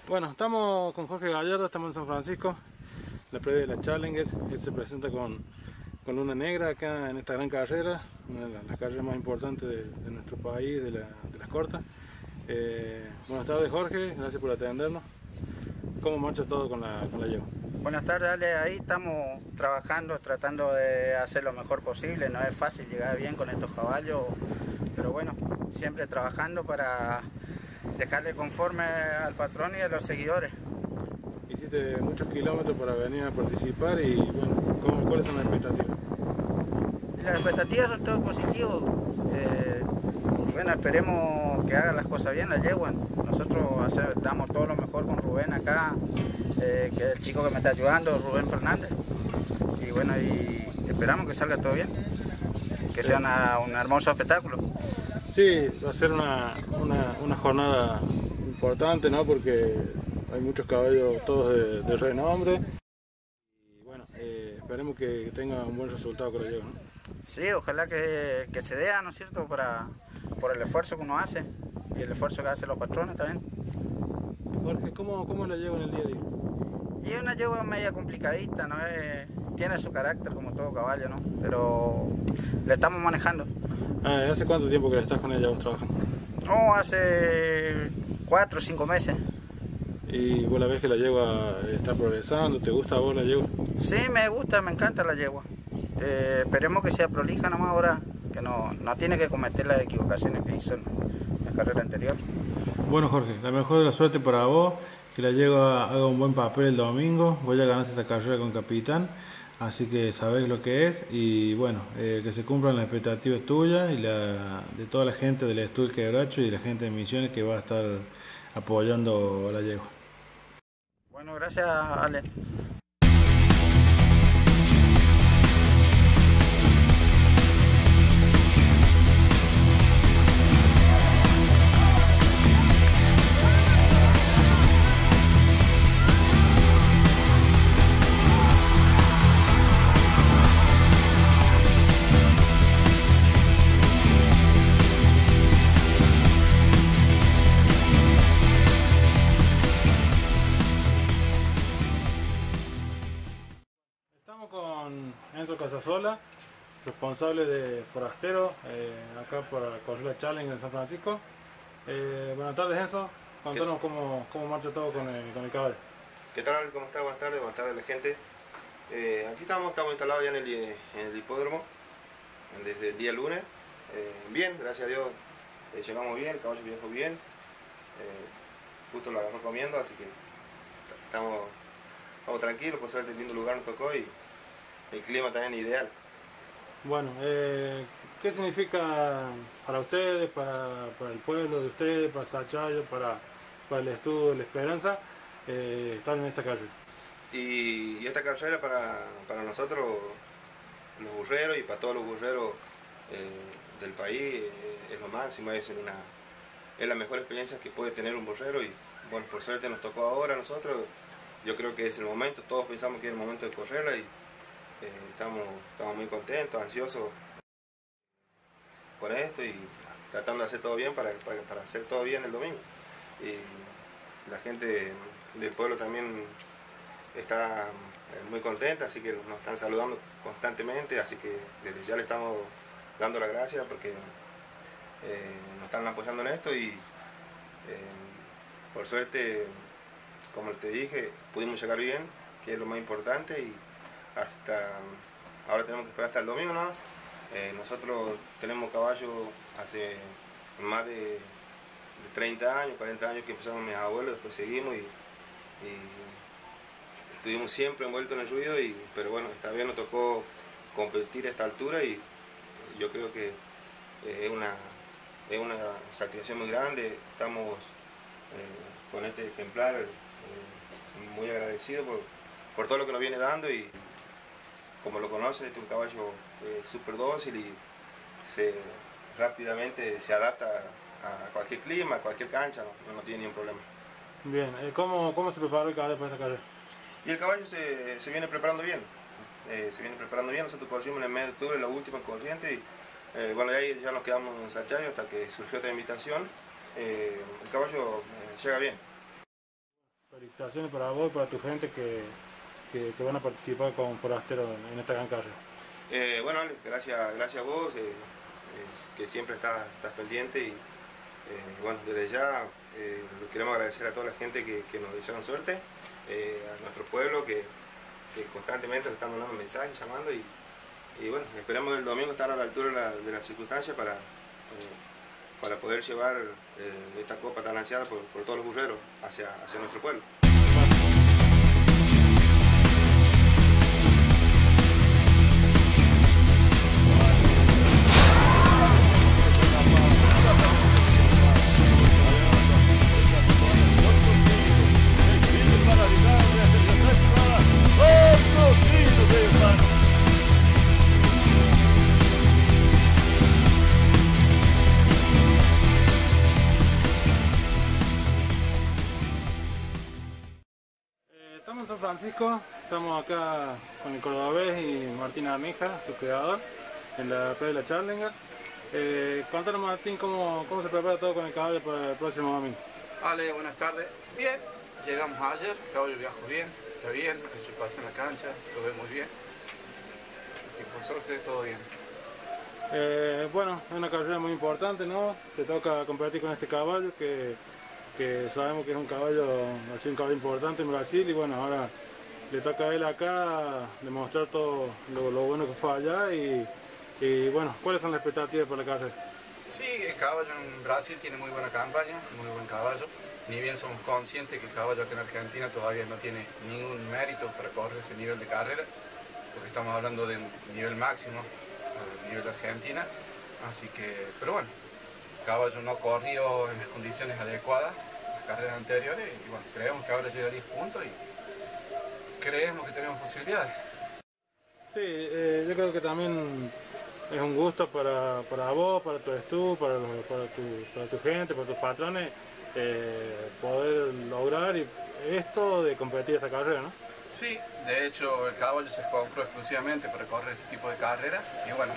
Bueno, estamos con Jorge Gallardo, estamos en San Francisco, la previa de la Challenger. Él se presenta con una negra acá en esta gran carrera, una de las carreras más importantes de nuestro país, de las cortas. Buenas tardes, Jorge, gracias por atendernos. ¿Cómo marcha todo con la yegua? Buenas tardes, Ale. Ahí estamos trabajando, tratando de hacer lo mejor posible. No es fácil llegar bien con estos caballos, pero bueno, siempre trabajando para dejarle conforme al patrón y a los seguidores. Hiciste muchos kilómetros para venir a participar y bueno, ¿cuáles son las expectativas? Las expectativas son todo positivo. Bueno, esperemos que haga las cosas bien la yegua. Nosotros damos todo lo mejor con Rubén acá, que es el chico que me está ayudando, Rubén Fernández. Y bueno, y esperamos que salga todo bien, que sea un hermoso espectáculo. Sí, va a ser una jornada importante, ¿no? Porque hay muchos caballos todos de renombre. Y bueno, esperemos que tenga un buen resultado con la yegua, ¿no? Sí, ojalá que se dé, ¿no es cierto?, por el esfuerzo que uno hace y el esfuerzo que hacen los patrones también. Jorge, ¿cómo la yegua en el día a día? Y es una yegua media complicadita, ¿no? Tiene su carácter como todo caballo, ¿no? Pero le estamos manejando. ¿Hace cuánto tiempo que estás con ella vos trabajando? Oh, hace 4 o 5 meses. ¿Y vos la ves que la yegua está progresando? ¿Te gusta a vos la yegua? Sí, me gusta, me encanta la yegua. Esperemos que sea prolija nomás ahora, que no tiene que cometer las equivocaciones que hizo en la carrera anterior. Bueno, Jorge, la mejor de la suerte para vos, que la yegua haga un buen papel el domingo. Vos ya ganaste esta carrera con capitán, así que sabés lo que es y bueno, que se cumplan las expectativas tuyas y de toda la gente del Estudio Quebracho y la gente de Misiones que va a estar apoyando a la yegua. Bueno, gracias, Ale. Estamos con Enzo Casasola, responsable de Forastero, acá para correr la Challenge en San Francisco. Buenas tardes, Enzo. Contanos cómo marcha todo con el caballo. ¿Qué tal? ¿Cómo está? Buenas tardes a la gente. Aquí estamos instalados ya en el hipódromo desde el día lunes. Bien, gracias a Dios llegamos bien, el caballo viajó bien. Justo lo agarró comiendo, así que estamos tranquilos, por suerte el lindo lugar nos tocó y el clima también ideal. Bueno, ¿qué significa para ustedes, para el pueblo de ustedes, para Sachayo, para el Estudio La Esperanza, estar en esta carrera? Y esta carrera para nosotros, los burreros y para todos los burreros del país, es lo máximo, es la mejor experiencia que puede tener un burrero y bueno, por suerte nos tocó ahora a nosotros. Yo creo que es el momento, todos pensamos que es el momento de correrla y estamos muy contentos, ansiosos con esto y tratando de hacer todo bien para hacer todo bien el domingo. Y la gente del pueblo también está muy contenta, así que nos están saludando constantemente, así que desde ya le estamos dando las gracias porque nos están apoyando en esto y por suerte, como te dije, pudimos llegar bien, que es lo más importante y ahora tenemos que esperar hasta el domingo nada más. Nosotros tenemos caballos hace más de 30 años, 40 años que empezamos mis abuelos, después seguimos y estuvimos siempre envueltos en el ruido, pero bueno, esta vez nos tocó competir a esta altura y yo creo que es una satisfacción muy grande. Estamos con este ejemplar muy agradecido por todo lo que nos viene dando y como lo conocen, este es un caballo súper dócil y rápidamente se adapta a cualquier clima, a cualquier cancha, no tiene ningún problema. Bien, ¿cómo se preparó el caballo para esta carrera? Y el caballo se viene preparando bien, nosotros corrimos en el mes de octubre, la última en corriente y bueno, de ahí ya nos quedamos en Sachayo hasta que surgió otra invitación. El caballo llega bien. Felicitaciones para vos y para tu gente que van a participar con Forastero en esta gran carrera. Bueno, Ale, gracias a vos, que siempre estás pendiente y bueno, desde ya queremos agradecer a toda la gente que nos desearon suerte, a nuestro pueblo que constantemente nos están mandando mensajes, llamando y bueno, esperamos el domingo estar a la altura de las circunstancias para poder llevar esta copa tan ansiada por todos los burreros hacia nuestro pueblo. Estamos en San Francisco, estamos acá con el cordobés y Martín Armija, su creador, en la playa de la Challenger. Contanos, Martín, cómo se prepara todo con el caballo para el próximo domingo. Ale, buenas tardes. Bien, llegamos ayer, el caballo viajó bien, está bien, ha hecho pase en la cancha, se lo ve muy bien. Así que por suerte todo bien. Bueno, es una carrera muy importante, ¿no? Te toca competir con este caballo que sabemos que es un caballo importante en Brasil y bueno, ahora le toca a él acá demostrar todo lo bueno que fue allá y bueno, ¿cuáles son las expectativas para la carrera? Sí, el caballo en Brasil tiene muy buena campaña, muy buen caballo. Ni bien somos conscientes que el caballo acá en Argentina todavía no tiene ningún mérito para correr ese nivel de carrera, porque estamos hablando de un nivel máximo a nivel de Argentina. Así que, pero bueno, el caballo no corrió en las condiciones adecuadas las carreras anteriores y bueno, creemos que ahora llega a 10 puntos y creemos que tenemos posibilidades. Sí, yo creo que también es un gusto para vos, para tu estudio, para tu gente, para tus patrones, poder lograr esto de competir esta carrera, ¿no? Sí, de hecho el caballo se compró exclusivamente para correr este tipo de carreras y bueno,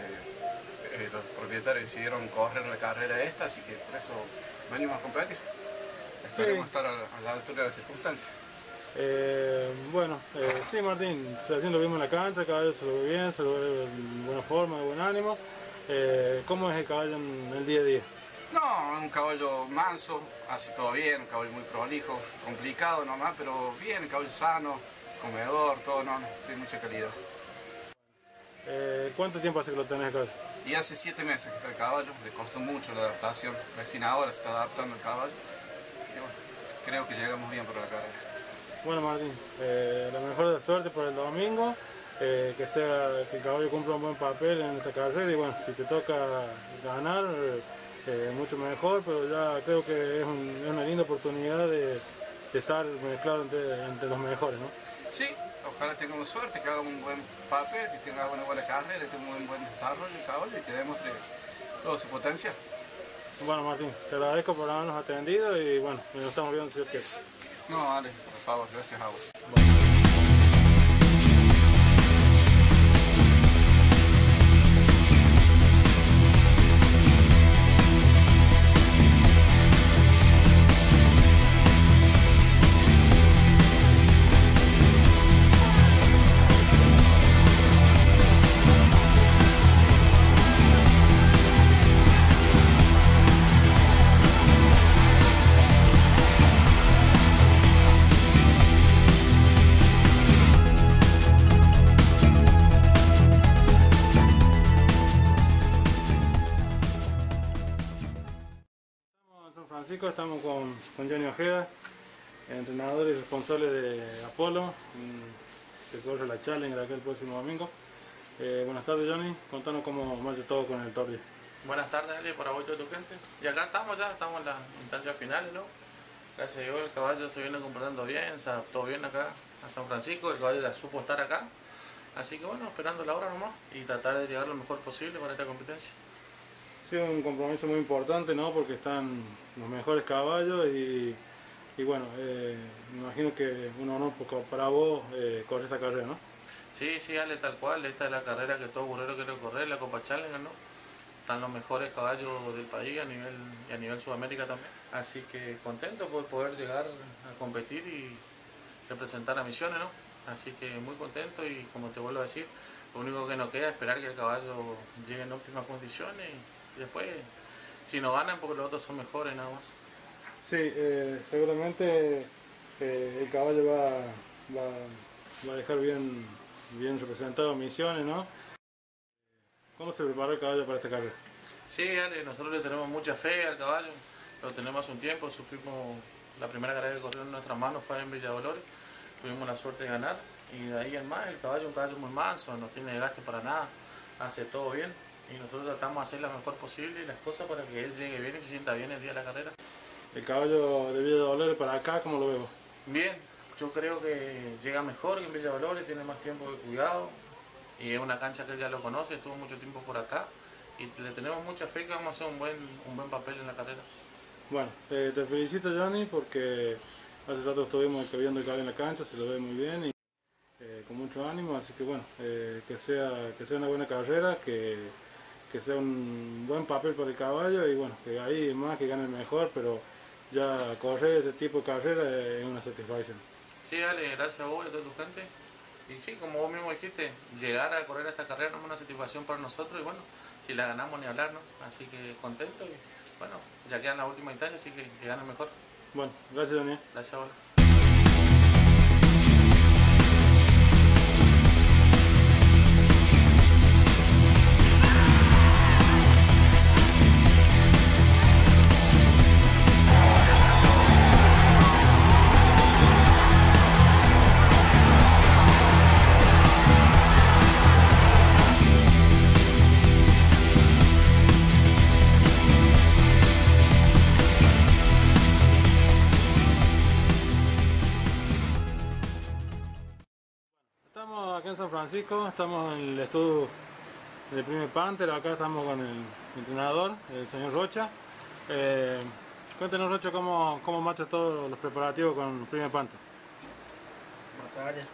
los propietarios decidieron correr la carrera esta, así que por eso venimos a competir. Esperemos estar a la altura de las circunstancias. Bueno, sí, Martín, recién lo vimos en la cancha, el caballo se lo ve bien, se lo ve en buena forma, de buen ánimo. ¿Cómo es el caballo en el día a día? No, un caballo manso, hace todo bien, un caballo muy prolijo, complicado nomás, pero bien, un caballo sano, comedor, todo, no, tiene mucha calidad. ¿Cuánto tiempo hace que lo tenés acá? Y hace 7 meses que está el caballo, le costó mucho la adaptación, recién ahora se está adaptando el caballo. Y bueno, creo que llegamos bien por la carrera. Bueno, Martín, la mejor de suerte para el domingo, que el caballo cumpla un buen papel en esta carrera y bueno, si te toca ganar, mucho mejor, pero ya creo que es una linda oportunidad de estar mezclado entre los mejores, ¿no? Sí, ojalá tengamos suerte, que haga un buen papel, que tenga una buena carrera, que tenga un buen desarrollo el caballo y que demuestre toda su potencia. Bueno, Martín, te agradezco por habernos atendido y bueno, nos estamos viendo si Dios quiere. No, vale, por favor, gracias a vos. Bueno. Francisco, estamos con Johnny Ojeda, entrenador y responsable de Apolo, que corre la Challenger aquel próximo domingo. Buenas tardes, Johnny, contanos cómo marcha todo con el torneo. Buenas tardes, Ale, para vos y toda tu gente. Y acá estamos en las instancias finales, ¿no? Gracias a Dios el caballo se viene comportando bien, se adaptó bien acá a San Francisco, el caballo ya supo estar acá. Así que bueno, esperando la hora nomás y tratar de llegar lo mejor posible para esta competencia. Sí, un compromiso muy importante, ¿no? Porque están los mejores caballos y bueno, me imagino que un honor para vos correr esta carrera, ¿no? Sí, Ale, tal cual. Esta es la carrera que todo burrero quiere correr, la Copa Challenger, ¿no? están los mejores caballos del país y a nivel Sudamérica también. Así que contento por poder llegar a competir y representar a Misiones, ¿no? Así que muy contento y como te vuelvo a decir, lo único que nos queda es esperar que el caballo llegue en óptimas condiciones y después, si no ganan, porque los otros son mejores nada más. Sí, seguramente el caballo va a dejar bien representado a Misiones, ¿no? ¿Cómo se preparó el caballo para esta carrera? Sí, Ale, nosotros le tenemos mucha fe al caballo, lo tenemos hace un tiempo, supimos la primera carrera que corrió en nuestras manos fue en Villa Dolores, tuvimos la suerte de ganar y de ahí en más el caballo es un caballo muy manso, no tiene desgaste para nada, hace todo bien y nosotros tratamos de hacer lo mejor posible y las cosas para que él llegue bien y se sienta bien el día de la carrera. El caballo de Villa Dolores para acá, ¿cómo lo veo? Bien, yo creo que llega mejor que en Villa Dolores, tiene más tiempo de cuidado y es una cancha que él ya lo conoce, estuvo mucho tiempo por acá y le tenemos mucha fe que vamos a hacer un buen papel en la carrera. Bueno, te felicito, Johnny, porque hace rato estuvimos viendo el caballo en la cancha, se lo ve muy bien y con mucho ánimo, así que bueno, que sea una buena carrera, que sea un buen papel para el caballo y bueno, que ahí más que gane el mejor, pero ya correr ese tipo de carrera es una satisfacción. Sí, Ale, gracias a vos y a toda tu gente. Y sí, como vos mismo dijiste, llegar a correr esta carrera es una satisfacción para nosotros y bueno, si la ganamos ni hablar, ¿no? Así que contento y bueno, ya quedan las últimas instancias, así que gane mejor. Bueno, gracias, Johnny. Gracias a vos. Estamos acá en San Francisco, estamos en el estudio del Prime Panther, acá estamos con el entrenador, el señor Rocha. Cuéntenos, Rocha, cómo marcha todos los preparativos con Prime Panther. Boa tarde.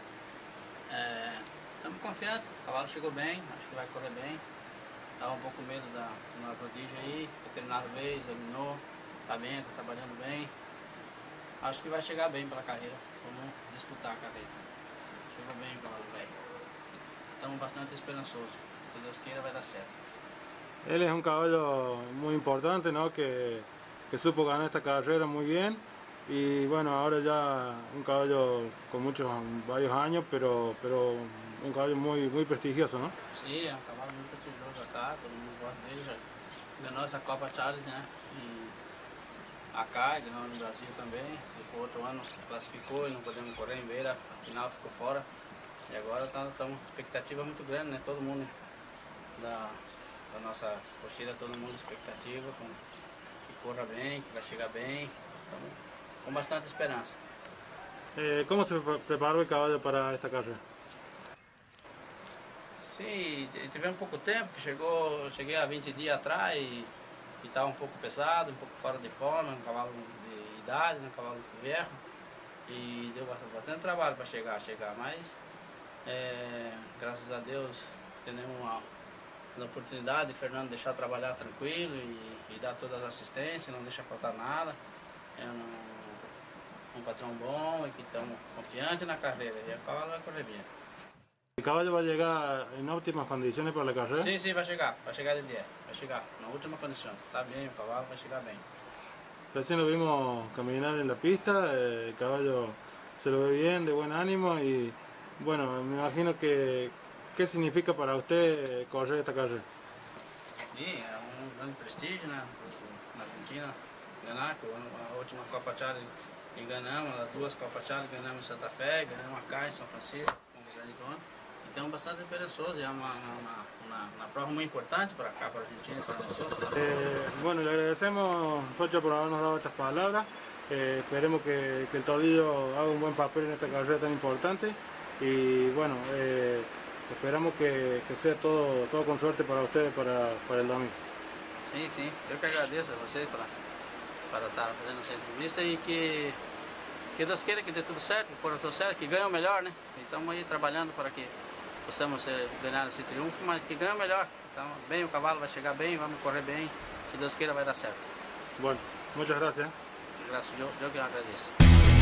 Estamos confiantes, o cavalo chegou bem, acho que vai correr bem. Estava um pouco com medo da prodígio aí, o veterinário veio, examinou, está bem, está trabalhando bem. Acho que vai chegar bem pela carreira, vamos disputar a carreira. Chegou bem o cavalo velho. Estamos bastante esperançosos, se Deus queira vai dar certo. Él es un caballo muy importante, ¿no? Que supo ganar esta carrera muy bien y bueno, ahora ya un caballo con varios años, pero un caballo muy prestigioso, ¿no? Sim, é um cavalo muito prestigioso acá, todo mundo gosta dele, já ganhou essa Copa Charles, né? E acá, ganhou no Brasil também, depois outro ano classificou e não podemos correr em Beira, afinal ficou fora. E agora estamos com expectativa muito grande, né? Todo mundo da nossa cocheira, todo mundo expectativa, que corra bem, que vai chegar bem, estamos com bastante esperança. ¿Cómo se preparó el caballo para esta carrera? Sim, tivemos pouco tempo, que cheguei há 20 dias atrás e estava um pouco pesado, um pouco fora de forma, um cavalo de idade, um cavalo velho, e deu bastante trabalho para chegar, mas graças a Deus temos uma oportunidade de Fernando deixar trabalhar tranquilo e dar todas as assistências, não deixa faltar nada. É um patrão bom e que estamos confiantes na carreira e o cavalo vai correr bem. ¿El caballo va a llegar en óptimas condiciones para la carrera? Sim, vai chegar de dia, vai chegar na última condição. Está bem, o cavalo vai chegar bem. Recién lo vimos caminar en la pista, el caballo se lo ve bien, de buen ánimo y bueno, me imagino que ¿qué significa para usted correr esta carrera? Sim, é um grande prestígio, né, na Argentina, ganhar, que a última Copa Charles e ganhamos, as duas Copas Charles, ganhamos em Santa Fé, ganhamos acá em São Francisco, com o grande dono. Então, bastante esperançoso, é uma prova muy importante para acá, para Argentina y para nosotros. Bueno, le agradecemos, Rocha, por habernos dado estas palabras. Esperemos que el Tordillo haga un buen papel en esta carrera tan importante y bueno, esperamos que sea todo con suerte para ustedes para el domingo. Sim, eu que agradeço a vocês para estar fazendo essa entrevista e que Deus queira que dê tudo certo, que corra tudo certo, que ganhe o melhor, né? E estamos aí trabalhando para que possamos ganhar esse triunfo, mas que ganhe melhor. Então, bem, o cavalo vai chegar bem, vamos correr bem, se Deus queira vai dar certo. Bueno, muchas gracias. Graças, eu que agradeço.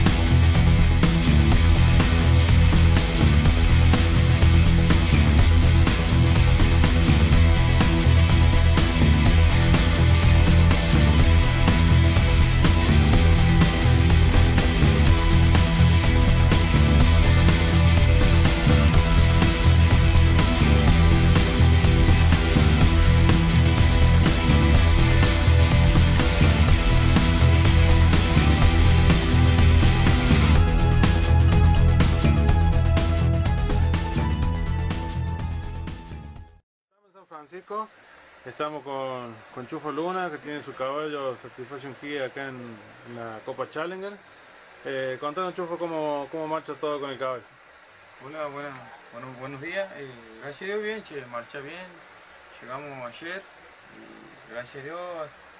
Francisco, estamos con Chufo Luna, que tiene su caballo Satisfaction Key acá en la Copa Challenger. Contanos, Chufo, cómo marcha todo con el caballo. Hola, buenos días. Gracias a Dios bien, che, marcha bien. Llegamos ayer y gracias a Dios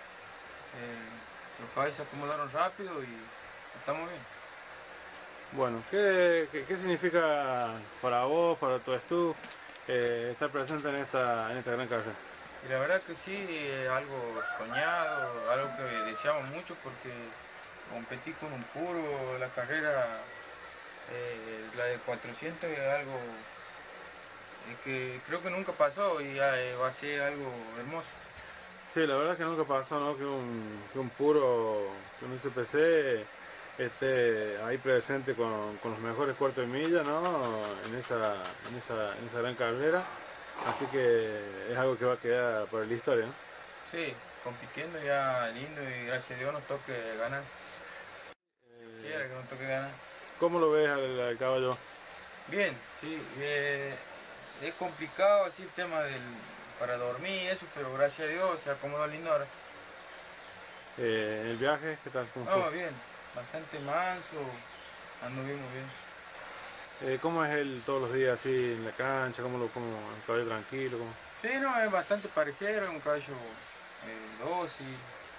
los caballos se acomodaron rápido y estamos bien. Bueno, ¿qué significa para vos, para tu estudio, estar presente en esta gran carrera? Y la verdad que sí, algo soñado, algo que deseamos mucho porque competir con un puro, la carrera, la de 400 es algo que creo que nunca pasó y va a ser algo hermoso. Sí, la verdad que nunca pasó, ¿no? Que un puro, que un SPC esté ahí presente con los mejores cuartos de milla, ¿no? en esa gran carrera, así que es algo que va a quedar para la historia, ¿no? Sí, compitiendo ya lindo y gracias a Dios nos toque ganar. Quiera que nos toque ganar. ¿Cómo lo ves al caballo? Bien, sí, es complicado así el tema para dormir y eso, pero gracias a Dios se acomodó lindo ahora. ¿El viaje qué tal? No, bien. Bastante manso, anduvimos bien. ¿Cómo es él todos los días así en la cancha? ¿Cómo un caballo tranquilo? ¿Cómo? Sí, no, es bastante parejero, es un caballo dócil,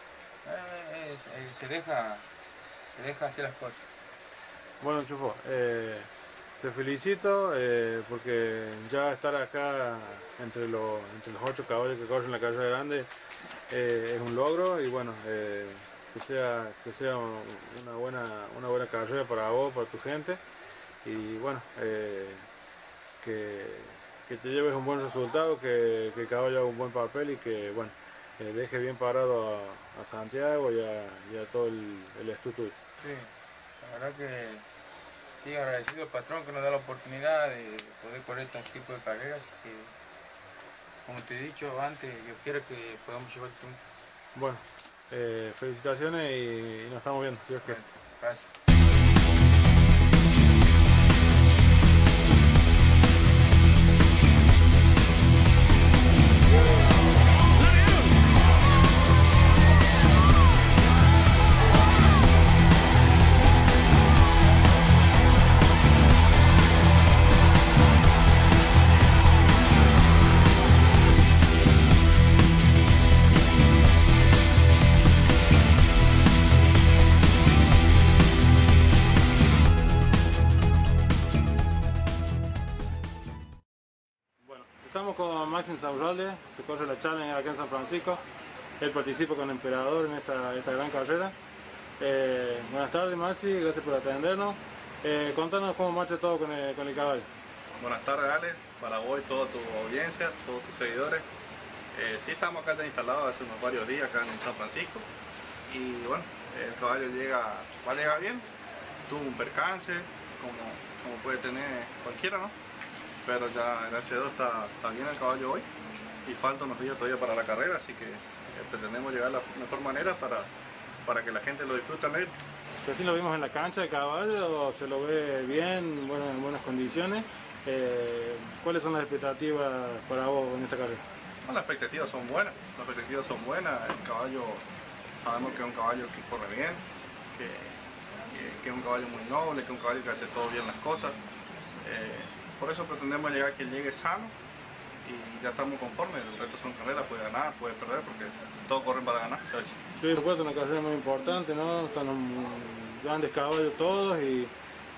se deja hacer las cosas. Bueno, Chufo, te felicito porque ya estar acá entre los 8 caballos que corren la carrera grande es un logro y bueno, que sea una buena carrera para vos, para tu gente y bueno, que te lleves un buen resultado, que el caballo haga un buen papel y que bueno, deje bien parado a Santiago y a todo el estudio. Sí, la verdad que sí, agradecido al patrón que nos da la oportunidad de poder correr este tipo de carreras que, como te he dicho antes, yo quiero que podamos llevar el triunfo. Bueno, felicitaciones y nos estamos viendo, si Dios quiere. Gracias. Estamos con Máximo Saurralde, se corre la Challenger acá en San Francisco. Él participa con Emperador en esta gran carrera. Buenas tardes, Maxi, gracias por atendernos. Contanos cómo marcha todo con el caballo. Buenas tardes, Ale, para vos y toda tu audiencia, todos tus seguidores. Sí, estamos acá ya instalados hace unos varios días acá en San Francisco y bueno, el caballo va a llegar bien. Tuvo un percance, como puede tener cualquiera, ¿no? Pero ya, gracias a Dios, está bien el caballo hoy y faltan unos días todavía para la carrera, así que pretendemos llegar de la mejor manera para que la gente lo disfrute en él. Recién lo vimos en la cancha de caballo, se lo ve bien, en buenas condiciones. ¿Cuáles son las expectativas para vos en esta carrera? Bueno, las expectativas son buenas, el caballo, sabemos que es un caballo que corre bien, que es un caballo muy noble, que es un caballo que hace todo bien las cosas. Por eso pretendemos llegar que llegue sano y ya estamos conformes. El resto son carreras, puede ganar, puede perder, porque todos corren para ganar. Sí, por supuesto, una carrera muy importante, ¿no? Están grandes caballos todos y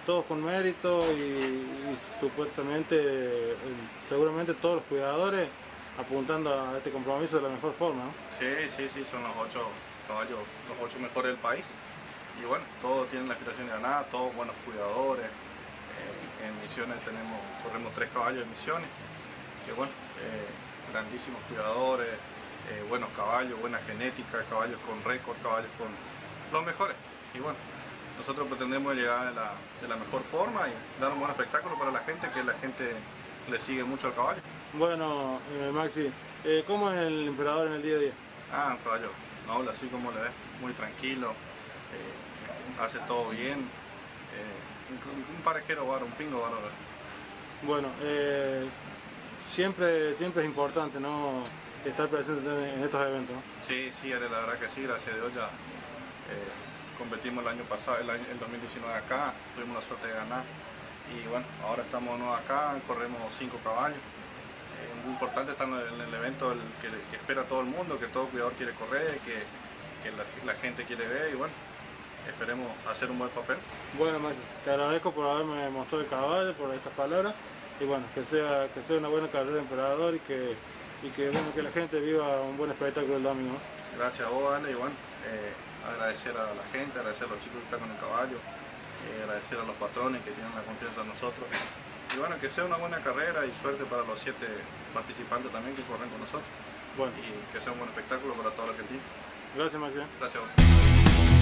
todos con mérito y supuestamente, seguramente todos los cuidadores apuntando a este compromiso de la mejor forma, ¿no? Sí, son los 8 caballos, los 8 mejores del país. Y bueno, todos tienen la aspiración de ganar, todos buenos cuidadores. En Misiones corremos 3 caballos de Misiones, que bueno, grandísimos cuidadores, buenos caballos, buena genética, caballos con récord, caballos con los mejores. Y bueno, nosotros pretendemos llegar de la mejor forma y dar un buen espectáculo para la gente, que la gente le sigue mucho al caballo. Bueno, Maxi, ¿cómo es el Emperador en el día a día? Un caballo noble, así como le ves, muy tranquilo, hace todo bien, un parejero bárbaro, un pingo bárbaro. Bueno, siempre es importante, ¿no?, estar presente en estos eventos, ¿no? Sí, la verdad que sí, gracias a Dios ya competimos el año pasado, el 2019 acá, tuvimos la suerte de ganar y bueno, ahora estamos nuevos acá, corremos 5 caballos. Muy importante estar en el evento que espera todo el mundo, que todo cuidador quiere correr, que la gente quiere ver y bueno, esperemos hacer un buen papel. Bueno, Maxi, te agradezco por haberme mostrado el caballo, por estas palabras y bueno, que sea una buena carrera de Emperador y que la gente viva un buen espectáculo el domingo, ¿no? Gracias a vos, Ale, y bueno, agradecer a la gente, agradecer a los chicos que están con el caballo, agradecer a los patrones que tienen la confianza en nosotros. Y bueno, que sea una buena carrera y suerte para los 7 participantes también que corren con nosotros. Bueno. Y que sea un buen espectáculo para toda la Argentina. Gracias, Maxi. Gracias a vos.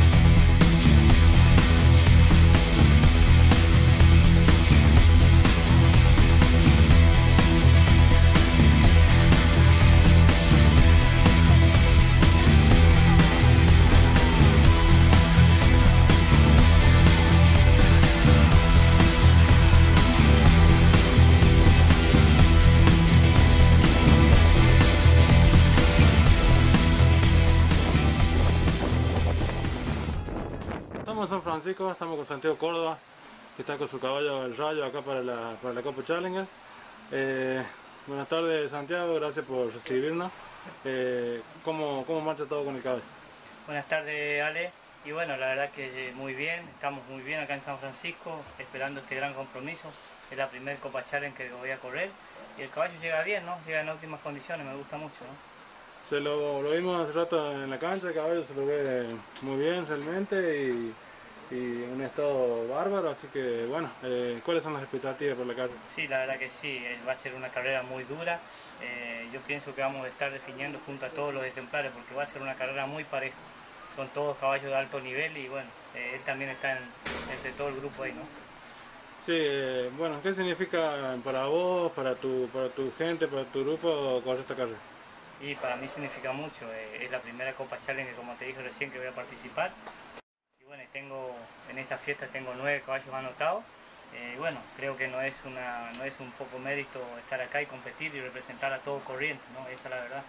Estamos en San Francisco, estamos con Santiago Córdoba, que está con su caballo El Rayo acá para la Copa Challenger. Buenas tardes, Santiago, gracias por recibirnos. ¿Cómo marcha todo con el caballo? Buenas tardes, Ale. Y bueno, la verdad que muy bien, estamos muy bien acá en San Francisco, esperando este gran compromiso. Es la primera Copa Challenger que voy a correr y el caballo llega bien, ¿no? Llega en óptimas condiciones, me gusta mucho, ¿no? Lo vimos hace rato en la cancha, el caballo se lo ve muy bien realmente y un estado bárbaro, así que bueno, ¿cuáles son las expectativas por la carrera? Sí, la verdad que sí, va a ser una carrera muy dura. Yo pienso que vamos a estar definiendo junto a todos los ejemplares porque va a ser una carrera muy pareja. Son todos caballos de alto nivel y bueno, él también está entre todo el grupo ahí, ¿no? Sí, bueno, ¿qué significa para vos, para tu gente, para tu grupo correr esta carrera? Y para mí significa mucho, es la primera Copa Challenger, como te dije recién, que voy a participar. Y bueno, en esta fiesta tengo 9 caballos anotados. Bueno, creo que no es un poco mérito estar acá y competir y representar a todo Corrientes, ¿no? Esa es la verdad.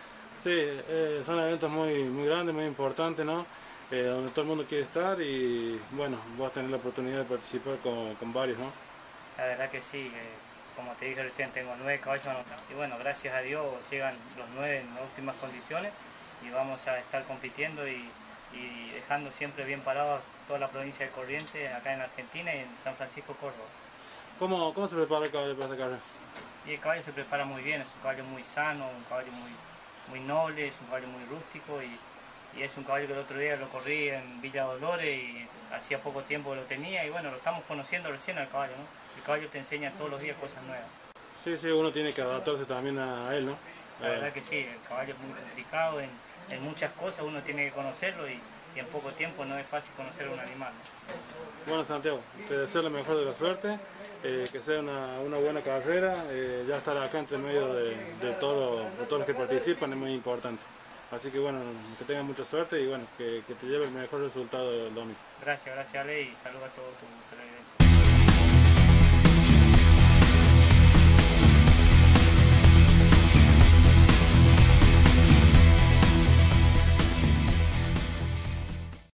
Sí, son eventos muy grandes, muy importantes, ¿no? Donde todo el mundo quiere estar y bueno, vas a tener la oportunidad de participar con varios, ¿no? La verdad que sí. Como te dije recién, tengo 9 caballos anotados. Y bueno, gracias a Dios llegan los 9 en óptimas condiciones y vamos a estar compitiendo y dejando siempre bien parado toda la provincia de Corrientes, acá en Argentina y en San Francisco, Córdoba. ¿Cómo se prepara el caballo para esta carrera? Y el caballo se prepara muy bien, es un caballo muy sano, un caballo muy noble, es un caballo muy rústico y es un caballo que el otro día lo corrí en Villa Dolores y hacía poco tiempo que lo tenía y bueno, lo estamos conociendo recién al caballo, ¿no? El caballo te enseña todos los días cosas nuevas. Sí, uno tiene que adaptarse también a él, ¿no? La verdad que sí, el caballo es muy complicado en muchas cosas, uno tiene que conocerlo y en poco tiempo no es fácil conocer un animal, ¿no? Bueno, Santiago, te deseo la mejor de la suerte, que sea una buena carrera, ya estar acá entre medio de todos los que participan es muy importante. Así que bueno, que tengas mucha suerte y bueno, que te lleve el mejor resultado del domingo. Gracias Ale y saludos a todos tus televidentes.